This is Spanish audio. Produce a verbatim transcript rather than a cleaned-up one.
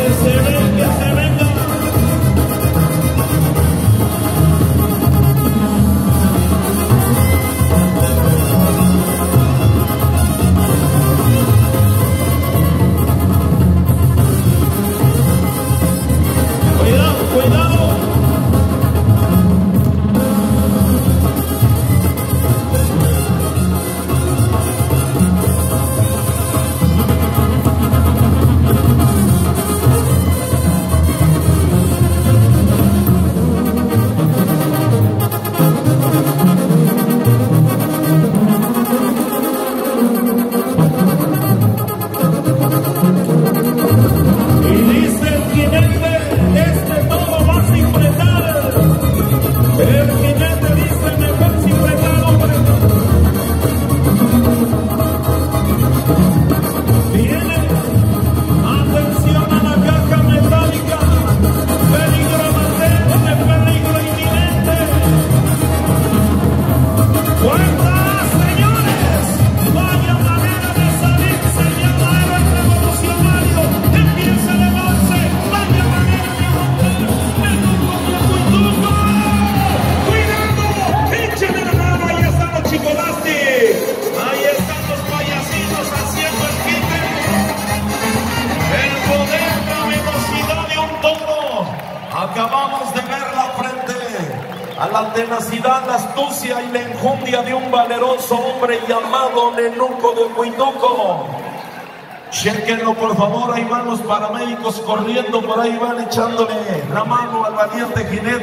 Acabamos de ver la frente a la tenacidad, la astucia y la enjundia de un valeroso hombre llamado Nenuco de Huituco. Chequenlo por favor, ahí van los paramédicos corriendo, por ahí van echándole la mano al valiente jinete.